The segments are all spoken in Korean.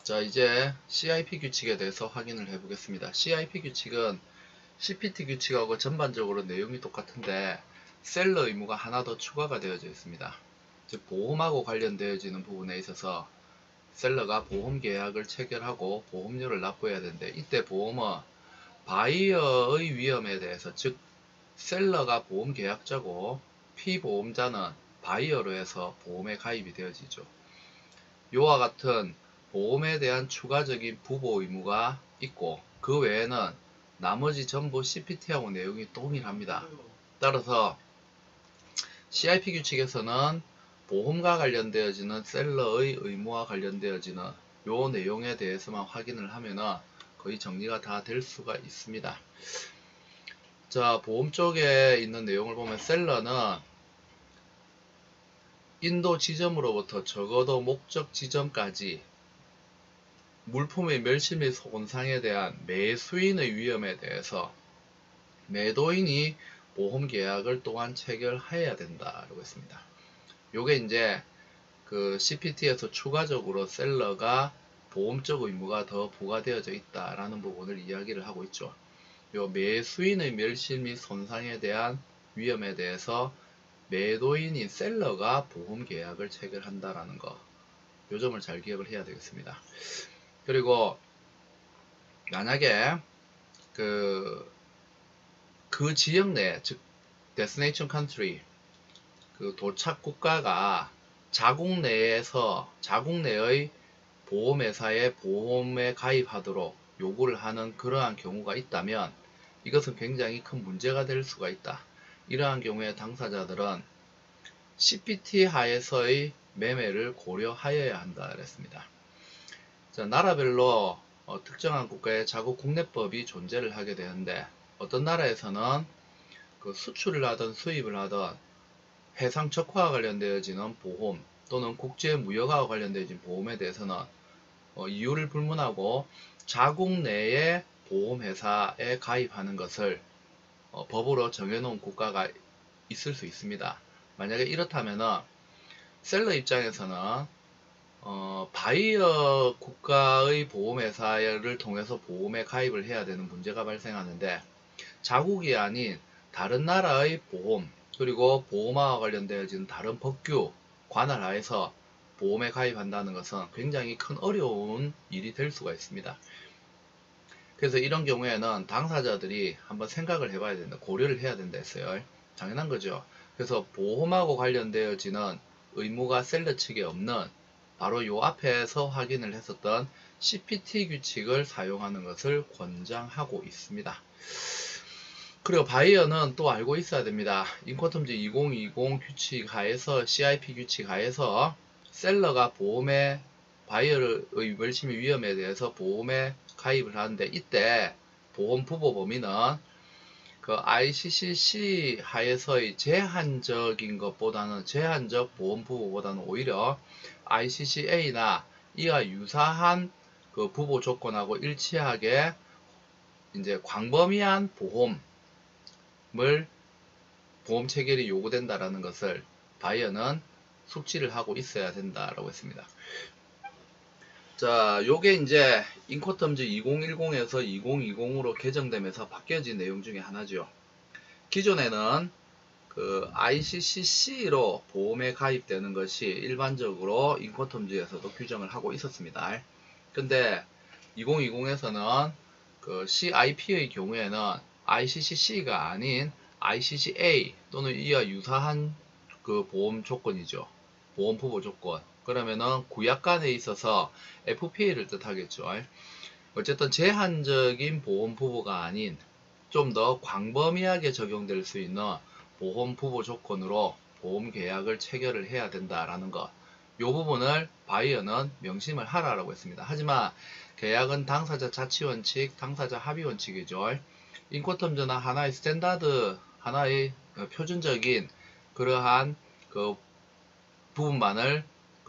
자, 이제 CIP 규칙에 대해서 확인을 해 보겠습니다. CIP 규칙은 CPT 규칙하고 전반적으로 내용이 똑같은데 셀러 의무가 하나 더 추가가 되어져 있습니다. 즉 보험하고 관련되어지는 부분에 있어서 셀러가 보험 계약을 체결하고 보험료를 납부해야 되는데, 이때 보험은 바이어의 위험에 대해서, 즉 셀러가 보험 계약자고 피보험자는 바이어로 해서 보험에 가입이 되어지죠. 이와 같은 보험에 대한 추가적인 부보 의무가 있고, 그 외에는 나머지 전부 CPT하고 내용이 동일합니다. 따라서 CIP 규칙에서는 보험과 관련되어지는 셀러의 의무와 관련되어지는 요 내용에 대해서만 확인을 하면은 거의 정리가 다 될 수가 있습니다. 자, 보험 쪽에 있는 내용을 보면 셀러는 인도 지점으로부터 적어도 목적 지점까지 물품의 멸실 및 손상에 대한 매수인의 위험에 대해서 매도인이 보험 계약을 또한 체결해야 된다라고 했습니다. 요게 이제 그 CPT에서 추가적으로 셀러가 보험적 의무가 더 부과되어져 있다라는 부분을 이야기를 하고 있죠. 요 매수인의 멸실 및 손상에 대한 위험에 대해서 매도인인 셀러가 보험 계약을 체결한다라는 거, 요 점을 잘 기억을 해야 되겠습니다. 그리고 만약에 그 지역 내, 즉 destination country, 그 도착 국가가 자국 내의 보험회사에 보험에 가입하도록 요구를 하는 그러한 경우가 있다면 이것은 굉장히 큰 문제가 될 수가 있다. 이러한 경우에 당사자들은 CPT 하에서의 매매를 고려하여야 한다 그랬습니다. 자, 나라별로 특정한 국가의 자국 국내법이 존재를 하게 되는데, 어떤 나라에서는 그 수출을 하든 수입을 하든 해상 적화와 관련되어지는 보험 또는 국제 무역과 관련되어진 보험에 대해서는 이유를 불문하고 자국 내의 보험회사에 가입하는 것을 법으로 정해놓은 국가가 있을 수 있습니다. 만약에 이렇다면은 셀러 입장에서는 바이어 국가의 보험회사를 통해서 보험에 가입을 해야 되는 문제가 발생하는데, 자국이 아닌 다른 나라의 보험 그리고 보험과 관련되어진 다른 법규 관할 하에서 보험에 가입한다는 것은 굉장히 큰 어려운 일이 될 수가 있습니다. 그래서 이런 경우에는 당사자들이 한번 생각을 해봐야 된다, 고려를 해야 된다 했어요. 당연한 거죠. 그래서 보험하고 관련되어지는 의무가 셀러 측에 없는 바로 요 앞에서 확인을 했었던 CPT 규칙을 사용하는 것을 권장하고 있습니다. 그리고 바이어는 또 알고 있어야 됩니다. 인코텀즈 2020 규칙 하에서, CIP 규칙 하에서 셀러가 보험에 바이어의 멸실 및 위험에 대해서 보험에 가입을 하는데, 이때 보험 부보 범위는 그 ICCC 하에서의 제한적 보험 부보보다는 오히려 ICCA나 이와 유사한 그 부보 조건하고 일치하게 이제 광범위한 보험 체결이 요구된다라는 것을 바이어는 숙지를 하고 있어야 된다라고 했습니다. 자, 요게 이제 인코텀즈 2010에서 2020으로 개정되면서 바뀌어진 내용 중에 하나죠. 기존에는 그 ICCC로 보험에 가입되는 것이 일반적으로 인코텀즈에서도 규정을 하고 있었습니다. 근데 2020에서는 그 CIP의 경우에는 ICCC가 아닌 ICCA 또는 이와 유사한 그 보험 조건이죠. 보험 부보 조건. 그러면은 구약 간에 있어서 FPA를 뜻하겠죠. 어쨌든 제한적인 보험 부보가 아닌 좀 더 광범위하게 적용될 수 있는 보험 부보 조건으로 보험 계약을 체결을 해야 된다라는 것. 이 부분을 바이어는 명심을 하라고 했습니다. 하지만 계약은 당사자 자치 원칙, 당사자 합의 원칙이죠. 인코텀즈나 하나의 스탠다드, 하나의 표준적인 그러한 그 부분만을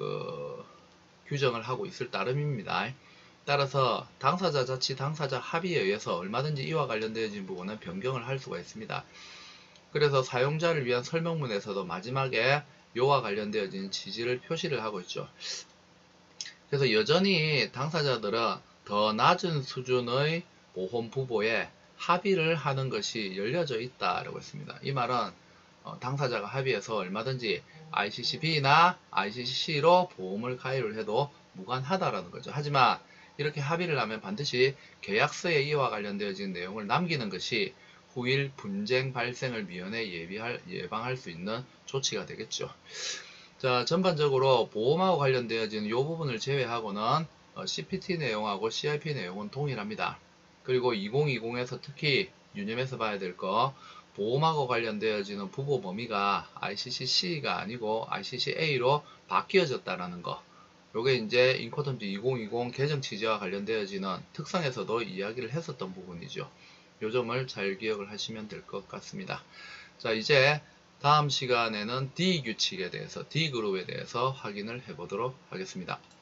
규정을 하고 있을 따름입니다. 따라서 당사자 자치, 당사자 합의에 의해서 얼마든지 이와 관련되어진 부분은 변경을 할 수가 있습니다. 그래서 사용자를 위한 설명문에서도 마지막에 이와 관련되어진 지지를 표시를 하고 있죠. 그래서 여전히 당사자들은 더 낮은 수준의 보험 부보에 합의를 하는 것이 열려져 있다라고 했습니다. 이 말은 당사자가 합의해서 얼마든지 ICC-B나 ICC-C로 보험을 가입을 해도 무관하다라는 거죠. 하지만 이렇게 합의를 하면 반드시 계약서에 이와 관련되어진 내용을 남기는 것이 후일 분쟁 발생을 미연에 예방할 수 있는 조치가 되겠죠. 자, 전반적으로 보험하고 관련되어진 이 부분을 제외하고는 CPT 내용하고 CIP 내용은 동일합니다. 그리고 2020에서 특히 유념해서 봐야 될 거, 보험하고 관련되어지는 부보 범위가 ICC-C가 아니고 ICC-A로 바뀌어졌다라는 거. 요게 이제 인코텀즈 2020 개정 취지와 관련되어지는 특성에서도 이야기를 했었던 부분이죠. 요 점을 잘 기억을 하시면 될 것 같습니다. 자, 이제 다음 시간에는 D 규칙에 대해서, D 그룹에 대해서 확인을 해보도록 하겠습니다.